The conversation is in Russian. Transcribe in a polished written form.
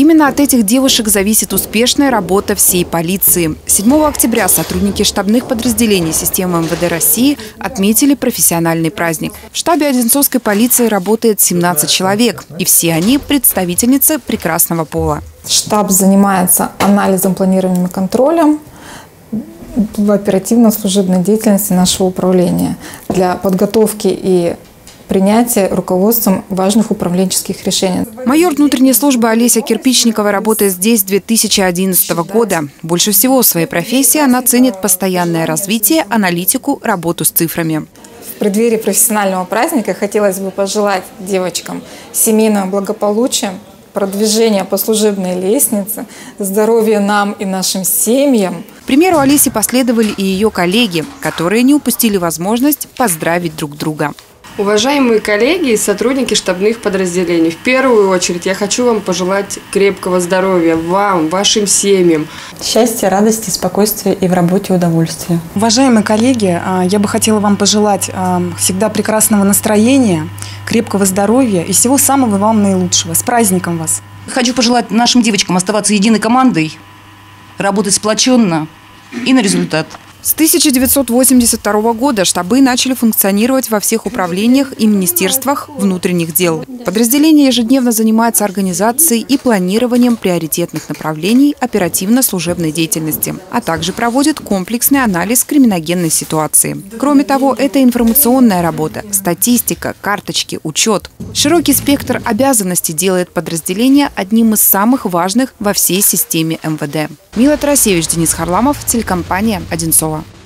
Именно от этих девушек зависит успешная работа всей полиции. 7 октября сотрудники штабных подразделений системы МВД России отметили профессиональный праздник. В штабе одинцовской полиции работает 17 человек, и все они представительницы прекрасного пола. Штаб занимается анализом, планированием и контролем в оперативно-служебной деятельности нашего управления для подготовки и принятия руководством важных управленческих решений. Майор внутренней службы Олеся Кирпичникова работает здесь с 2011 года. Больше всего в своей профессии она ценит постоянное развитие, аналитику, работу с цифрами. В преддверии профессионального праздника хотелось бы пожелать девочкам семейного благополучия, продвижения по служебной лестнице, здоровья нам и нашим семьям. К примеру Олеси последовали и ее коллеги, которые не упустили возможность поздравить друг друга. Уважаемые коллеги и сотрудники штабных подразделений, в первую очередь я хочу вам пожелать крепкого здоровья вам, вашим семьям. Счастья, радости, спокойствия и в работе удовольствия. Уважаемые коллеги, я бы хотела вам пожелать всегда прекрасного настроения, крепкого здоровья и всего самого вам наилучшего. С праздником вас! Хочу пожелать нашим девочкам оставаться единой командой, работать сплоченно и на результат. С 1982 года штабы начали функционировать во всех управлениях и министерствах внутренних дел. Подразделение ежедневно занимается организацией и планированием приоритетных направлений оперативно-служебной деятельности, а также проводит комплексный анализ криминогенной ситуации. Кроме того, это информационная работа, статистика, карточки, учет. Широкий спектр обязанностей делает подразделение одним из самых важных во всей системе МВД. Мила Тарасевич, Денис Харламов, телекомпания «Одинцово».